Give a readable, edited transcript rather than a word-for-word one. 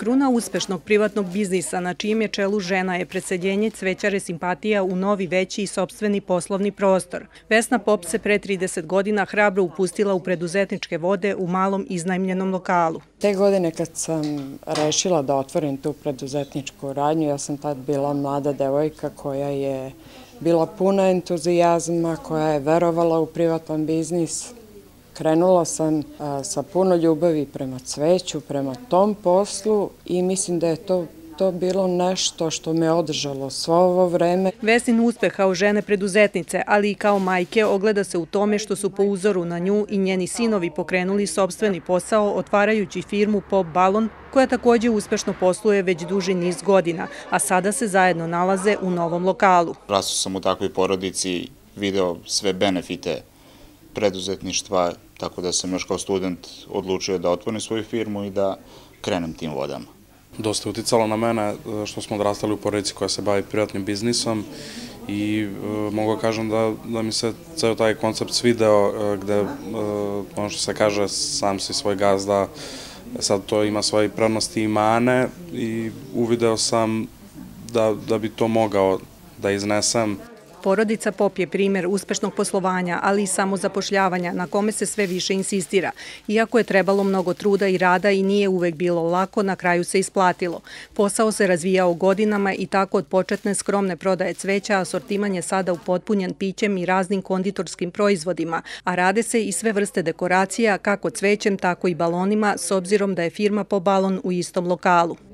Kruna uspešnog privatnog biznisa na čijem je čelu žena je preseljenje cvećare simpatija u novi, veći i sopstveni poslovni prostor. Vesna Pop se pre 30 godina hrabro upustila u preduzetničke vode u malom iznajmljenom lokalu. Te godine kad sam rešila da otvorim tu preduzetničku radnju, ja sam tad bila mlada devojka koja je bila puna entuzijazma, koja je verovala u privatan biznis. Krenula sam sa puno ljubavi prema cveću, prema tom poslu i mislim da je to bilo nešto što me održalo svo ovo vreme. Vesnin uspeh kao žene preduzetnice, ali i kao majke, ogleda se u tome što su po uzoru na nju i njeni sinovi pokrenuli sopstveni posao otvarajući firmu Pop Balon, koja takođe uspešno posluje već duži niz godina, a sada se zajedno nalaze u novom lokalu. Rastao sam u takvoj porodici, video sve benefite preduzetništva, tako da sam još kao student odlučio da otvorim svoju firmu i da krenem tim vodama. Dosta je uticalo na mene što smo odrastali u porodici koja se bavi privatnim biznisom i mogu kažem da mi se ceo taj koncept svideo gde, ono što se kaže, sam si svoj gazda, sad to ima svoje prednosti i mane i uvideo sam da bi to mogao da iznesem. Porodica Pop je primer uspešnog poslovanja, ali i samozapošljavanja na kome se sve više insistira. Iako je trebalo mnogo truda i rada i nije uvek bilo lako, na kraju se isplatilo. Posao se razvijao godinama i tako od početne skromne prodaje cveća asortiman je sada upotpunjen pićem i raznim konditorskim proizvodima, a rade se i sve vrste dekoracija, kako cvećem, tako i balonima, s obzirom da je firma Pop Balon u istom lokalu.